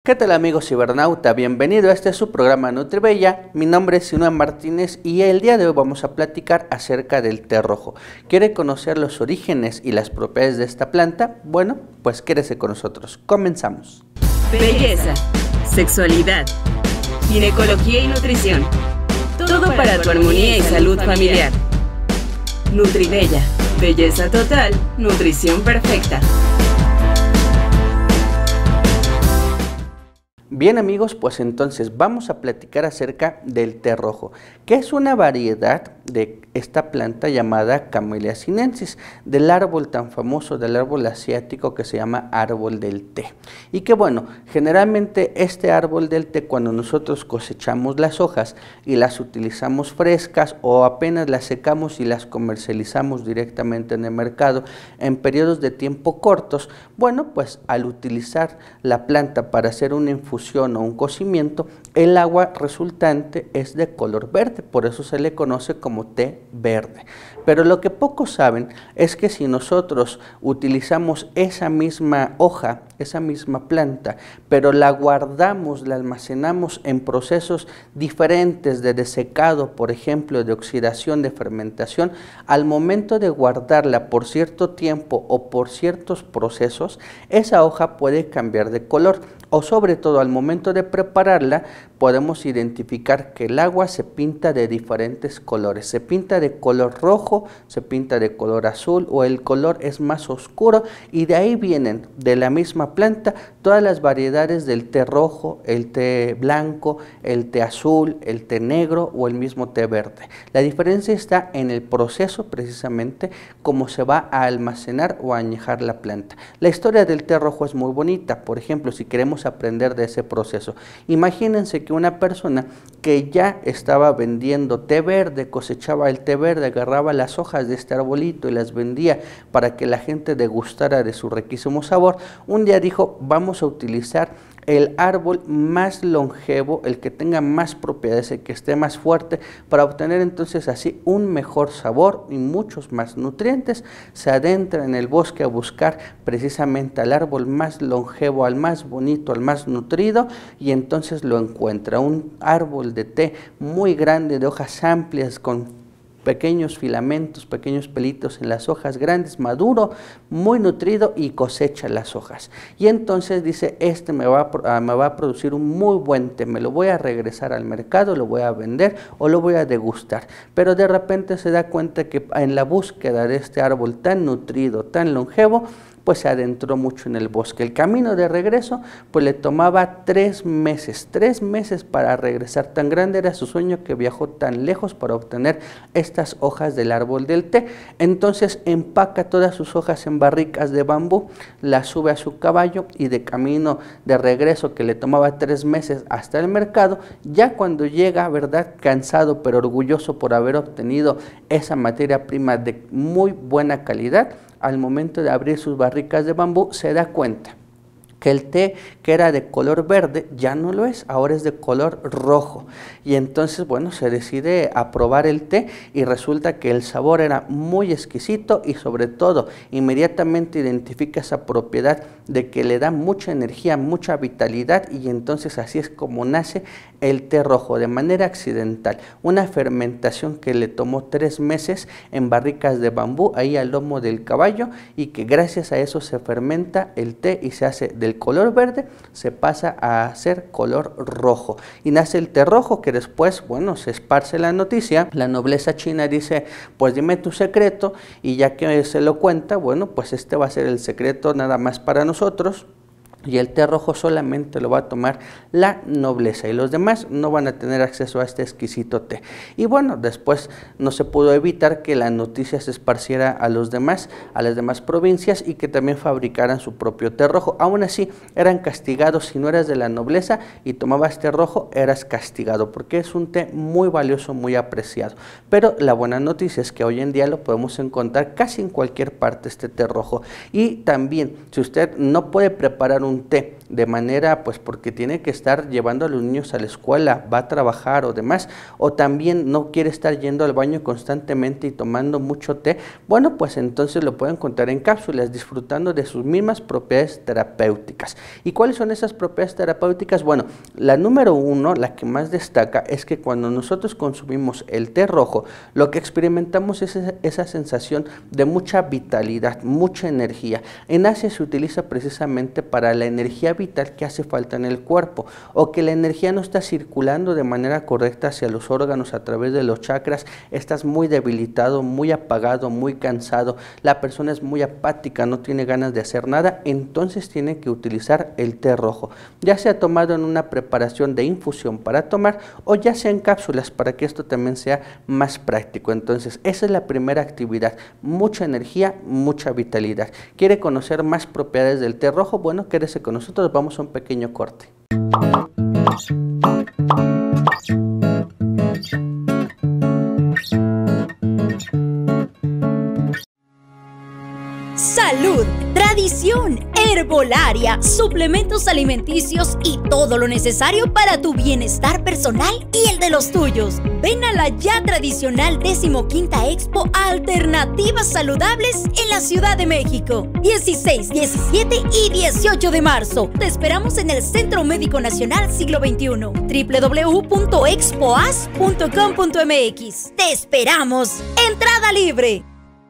¿Qué tal amigos cibernauta? Bienvenido a este su programa NutriBella. Mi nombre es Sinúa Martínez y el día de hoy vamos a platicar acerca del té rojo. ¿Quiere conocer los orígenes y las propiedades de esta planta? Bueno, pues quédese con nosotros. Comenzamos. Belleza, sexualidad, ginecología y nutrición. Todo para tu armonía y salud familiar. NutriBella, belleza total, nutrición perfecta. Bien amigos, pues entonces vamos a platicar acerca del té rojo, que es una variedad de esta planta llamada Camellia sinensis, del árbol tan famoso, del árbol asiático que se llama árbol del té. Y que bueno, generalmente este árbol del té, cuando nosotros cosechamos las hojas y las utilizamos frescas o apenas las secamos y las comercializamos directamente en el mercado en periodos de tiempo cortos, bueno, pues al utilizar la planta para hacer una infusión o un cocimiento, el agua resultante es de color verde, por eso se le conoce como té verde. Pero lo que pocos saben es que si nosotros utilizamos esa misma hoja, esa misma planta, pero la guardamos, la almacenamos en procesos diferentes de desecado, por ejemplo, de oxidación, de fermentación, al momento de guardarla por cierto tiempo o por ciertos procesos, esa hoja puede cambiar de color. O sobre todo al momento de prepararla podemos identificar que el agua se pinta de diferentes colores, se pinta de color rojo, se pinta de color azul o el color es más oscuro y de ahí vienen de la misma planta todas las variedades del té rojo, el té blanco, el té azul, el té negro o el mismo té verde. La diferencia está en el proceso precisamente cómo se va a almacenar o a añejar la planta. La historia del té rojo es muy bonita, por ejemplo, si queremos aprender de ese proceso. Imagínense que una persona que ya estaba vendiendo té verde, cosechaba el té verde, agarraba las hojas de este arbolito y las vendía para que la gente degustara de su riquísimo sabor, un día dijo, vamos a utilizar el árbol más longevo, el que tenga más propiedades, el que esté más fuerte, para obtener entonces así un mejor sabor y muchos más nutrientes. Se adentra en el bosque a buscar precisamente al árbol más longevo, al más bonito, al más nutrido, y entonces lo encuentra, un árbol de té muy grande, de hojas amplias, con pequeños filamentos, pequeños pelitos en las hojas grandes, maduro, muy nutrido y cosecha las hojas. Y entonces dice, este me va a producir un muy buen té, me lo voy a regresar al mercado, lo voy a vender o lo voy a degustar. Pero de repente se da cuenta que en la búsqueda de este árbol tan nutrido, tan longevo, pues se adentró mucho en el bosque. El camino de regreso, pues le tomaba 3 meses para regresar. Tan grande era su sueño que viajó tan lejos para obtener estas hojas del árbol del té. Entonces empaca todas sus hojas en barricas de bambú, las sube a su caballo y de camino de regreso que le tomaba 3 meses hasta el mercado, ya cuando llega, ¿verdad?, cansado pero orgulloso por haber obtenido esa materia prima de muy buena calidad, al momento de abrir sus barricas de bambú se da cuenta que el té que era de color verde ya no lo es, ahora es de color rojo. Y entonces, bueno, se decide a probar el té y resulta que el sabor era muy exquisito y sobre todo inmediatamente identifica esa propiedad de que le da mucha energía, mucha vitalidad, y entonces así es como nace el té rojo de manera accidental. Una fermentación que le tomó 3 meses en barricas de bambú ahí al lomo del caballo, y que gracias a eso se fermenta el té y se hace del color verde, se pasa a hacer color rojo y nace el té rojo, que después, bueno, se esparce la noticia, la nobleza china dice, pues dime tu secreto, y ya que se lo cuenta, bueno, pues este va a ser el secreto nada más para nosotros. Y el té rojo solamente lo va a tomar la nobleza y los demás no van a tener acceso a este exquisito té. Y bueno, después no se pudo evitar que la noticia se esparciera a las demás provincias y que también fabricaran su propio té rojo. Aún así, eran castigados. Si no eras de la nobleza y tomabas té rojo, eras castigado, porque es un té muy valioso, muy apreciado. Pero la buena noticia es que hoy en día lo podemos encontrar casi en cualquier parte, este té rojo. Y también, si usted no puede preparar un té de manera, pues porque tiene que estar llevando a los niños a la escuela, va a trabajar o demás, o también no quiere estar yendo al baño constantemente y tomando mucho té, bueno, pues entonces lo pueden encontrar en cápsulas, disfrutando de sus mismas propiedades terapéuticas. ¿Y cuáles son esas propiedades terapéuticas? Bueno, la número uno, la que más destaca, es que cuando nosotros consumimos el té rojo, lo que experimentamos es esa sensación de mucha vitalidad, mucha energía. En Asia se utiliza precisamente para la energía vital que hace falta en el cuerpo, o que la energía no está circulando de manera correcta hacia los órganos a través de los chakras, estás muy debilitado, muy apagado, muy cansado, la persona es muy apática, no tiene ganas de hacer nada, entonces tiene que utilizar el té rojo, ya sea tomado en una preparación de infusión para tomar o ya sea en cápsulas para que esto también sea más práctico. Entonces esa es la primera actividad, mucha energía, mucha vitalidad. ¿Quiere conocer más propiedades del té rojo? Bueno, quédese con nosotros, vamos a un pequeño corte. Salud, tradición, herbolaria, suplementos alimenticios y todo lo necesario para tu bienestar personal y el de los tuyos. Ven a la ya tradicional 15ª Expo Alternativas Saludables en la Ciudad de México, 16, 17 y 18 de marzo. Te esperamos en el Centro Médico Nacional Siglo XXI, www.expoas.com.mx. ¡Te esperamos! ¡Entrada libre!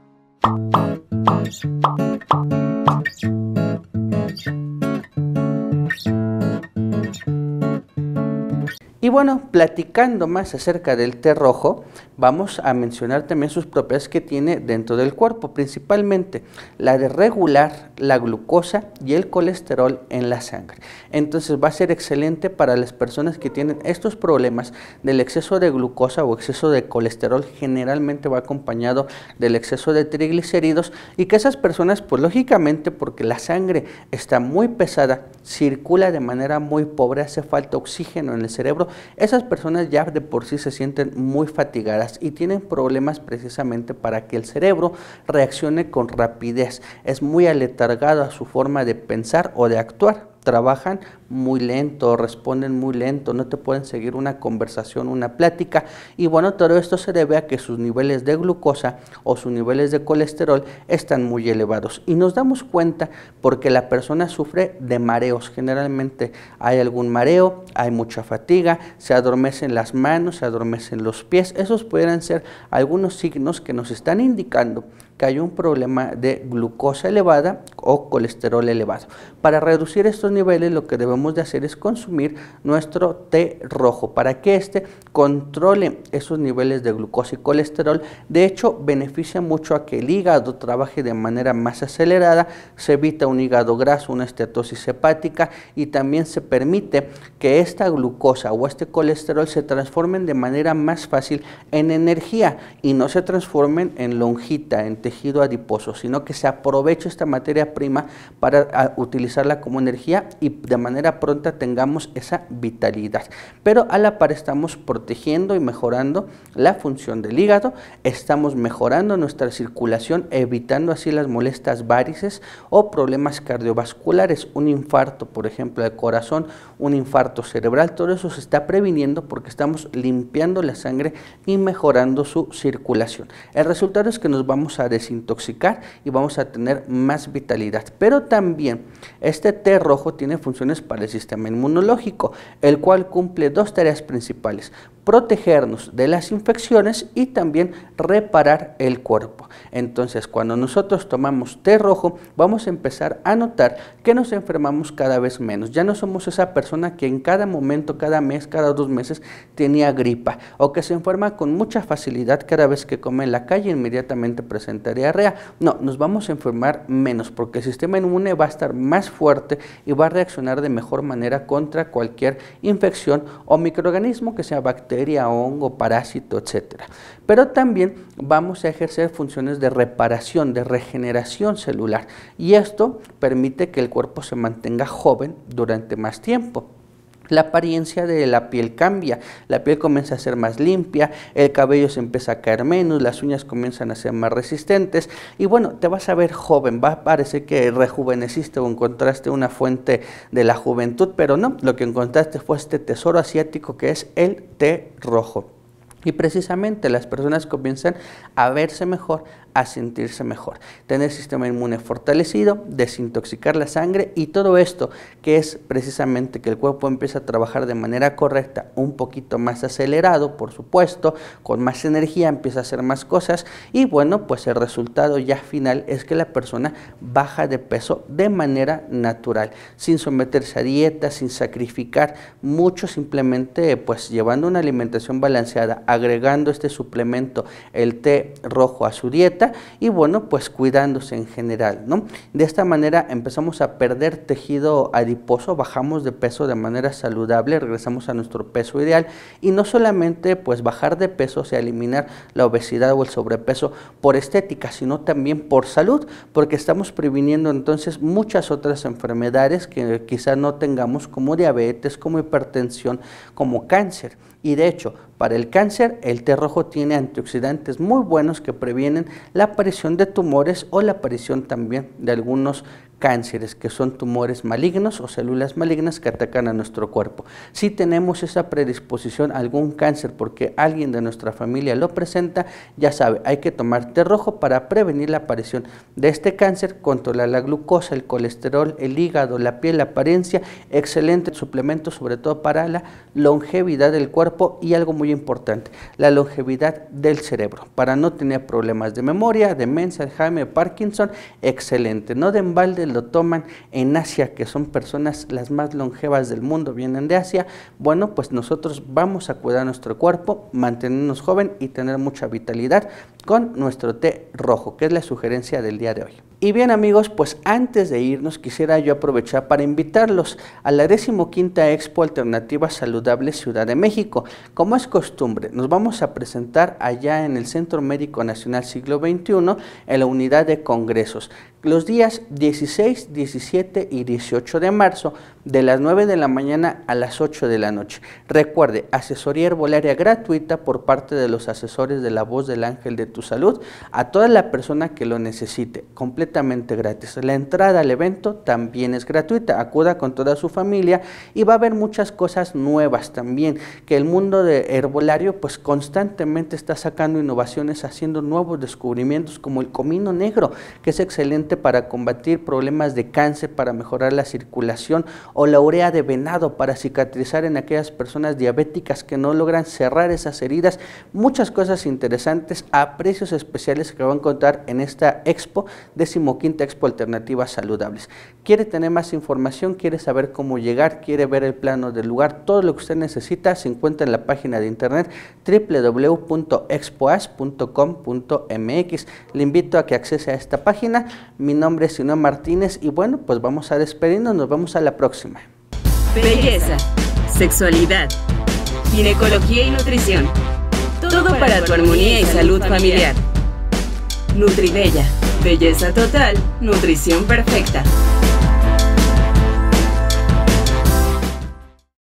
Y bueno, platicando más acerca del té rojo, vamos a mencionar también sus propiedades que tiene dentro del cuerpo, principalmente la de regular la glucosa y el colesterol en la sangre. Entonces va a ser excelente para las personas que tienen estos problemas del exceso de glucosa o exceso de colesterol, generalmente va acompañado del exceso de triglicéridos, y que esas personas, pues lógicamente, porque la sangre está muy pesada, circula de manera muy pobre, hace falta oxígeno en el cerebro, esas personas ya de por sí se sienten muy fatigadas y tienen problemas precisamente para que el cerebro reaccione con rapidez. Es muy aletargado a su forma de pensar o de actuar. Trabajan muy lento, responden muy lento, no te pueden seguir una conversación, una plática, y bueno, todo esto se debe a que sus niveles de glucosa o sus niveles de colesterol están muy elevados, y nos damos cuenta porque la persona sufre de mareos. Generalmente hay algún mareo, hay mucha fatiga, se adormecen las manos, se adormecen los pies. Esos pueden ser algunos signos que nos están indicando que hay un problema de glucosa elevada o colesterol elevado. Para reducir estos niveles, lo que debemos de hacer es consumir nuestro té rojo para que este controle esos niveles de glucosa y colesterol. De hecho, beneficia mucho a que el hígado trabaje de manera más acelerada, se evita un hígado graso, una esteatosis hepática, y también se permite que esta glucosa o este colesterol se transformen de manera más fácil en energía y no se transformen en lonjita, en tejido adiposo, sino que se aproveche esta materia prima para utilizarla como energía y de manera pronta tengamos esa vitalidad. Pero a la par estamos protegiendo y mejorando la función del hígado, estamos mejorando nuestra circulación, evitando así las molestas varices o problemas cardiovasculares, un infarto, por ejemplo, del corazón, un infarto cerebral. Todo eso se está previniendo porque estamos limpiando la sangre y mejorando su circulación. El resultado es que nos vamos a desintoxicar y vamos a tener más vitalidad. Pero también este té rojo tiene funciones para el sistema inmunológico, el cual cumple dos tareas principales: protegernos de las infecciones y también reparar el cuerpo. Entonces, cuando nosotros tomamos té rojo, vamos a empezar a notar que nos enfermamos cada vez menos. Ya no somos esa persona que en cada momento, cada mes, cada 2 meses tenía gripa, o que se enferma con mucha facilidad cada vez que come en la calle, inmediatamente presenta diarrea. No, nos vamos a enfermar menos porque el sistema inmune va a estar más fuerte y va a reaccionar de mejor manera contra cualquier infección o microorganismo, que sea bacteria, hongo, parásito, etcétera. Pero también vamos a ejercer funciones de reparación, de regeneración celular, y esto permite que el cuerpo se mantenga joven durante más tiempo. la apariencia de la piel cambia, la piel comienza a ser más limpia, el cabello se empieza a caer menos, las uñas comienzan a ser más resistentes y bueno, te vas a ver joven, va a parecer que rejuveneciste o encontraste una fuente de la juventud, pero no, lo que encontraste fue este tesoro asiático que es el té rojo. Y precisamente las personas comienzan a verse mejor, a sentirse mejor, tener sistema inmune fortalecido, desintoxicar la sangre y todo esto que es precisamente que el cuerpo empieza a trabajar de manera correcta, un poquito más acelerado, por supuesto, con más energía, empieza a hacer más cosas y bueno, pues el resultado ya final es que la persona baja de peso de manera natural, sin someterse a dieta, sin sacrificar mucho, simplemente pues llevando una alimentación balanceada, agregando este suplemento, el té rojo a su dieta y bueno, pues cuidándose en general, ¿no? De esta manera empezamos a perder tejido adiposo, bajamos de peso de manera saludable, regresamos a nuestro peso ideal y no solamente pues bajar de peso, o sea, eliminar la obesidad o el sobrepeso por estética, sino también por salud, porque estamos previniendo entonces muchas otras enfermedades que quizás no tengamos como diabetes, como hipertensión, como cáncer. Y de hecho, para el cáncer, el té rojo tiene antioxidantes muy buenos que previenen la aparición de tumores o la aparición también de algunos cánceres, que son tumores malignos o células malignas que atacan a nuestro cuerpo. Si tenemos esa predisposición a algún cáncer porque alguien de nuestra familia lo presenta, ya sabe, hay que tomar té rojo para prevenir la aparición de este cáncer, controlar la glucosa, el colesterol, el hígado, la piel, la apariencia, excelente suplemento sobre todo para la longevidad del cuerpo y algo muy importante, la longevidad del cerebro, para no tener problemas de memoria, demencia, Alzheimer, Parkinson, excelente, no de embalde lo toman en Asia, que son personas las más longevas del mundo, vienen de Asia. Bueno, pues nosotros vamos a cuidar nuestro cuerpo, mantenernos joven y tener mucha vitalidad con nuestro té rojo, que es la sugerencia del día de hoy. Y bien amigos, pues antes de irnos quisiera yo aprovechar para invitarlos a la 15ª Expo Alternativas Saludables Ciudad de México. Como es costumbre, nos vamos a presentar allá en el Centro Médico Nacional Siglo XXI en la unidad de congresos. Los días 16, 17 y 18 de marzo, de las 9 de la mañana a las 8 de la noche. Recuerde, asesoría herbolaria gratuita por parte de los asesores de La Voz del Ángel de tu Salud a toda la persona que lo necesite, completamente gratis. La entrada al evento también es gratuita, acuda con toda su familia y va a haber muchas cosas nuevas también, que el mundo de herbolario pues constantemente está sacando innovaciones, haciendo nuevos descubrimientos como el comino negro, que es excelente para combatir problemas de cáncer, para mejorar la circulación, o la urea de venado para cicatrizar en aquellas personas diabéticas que no logran cerrar esas heridas. Muchas cosas interesantes a precios especiales que van a encontrar en esta Expo, 15ª Expo Alternativas Saludables. ¿Quiere tener más información? ¿Quiere saber cómo llegar? ¿Quiere ver el plano del lugar? Todo lo que usted necesita se encuentra en la página de internet www.expoas.com.mx. Le invito a que accese a esta página. Mi nombre es Sinón Martínez y bueno, pues vamos a despedirnos, nos vemos a la próxima. Belleza, sexualidad, ginecología y nutrición. Todo para tu armonía y salud familiar. Nutribella, belleza total, nutrición perfecta.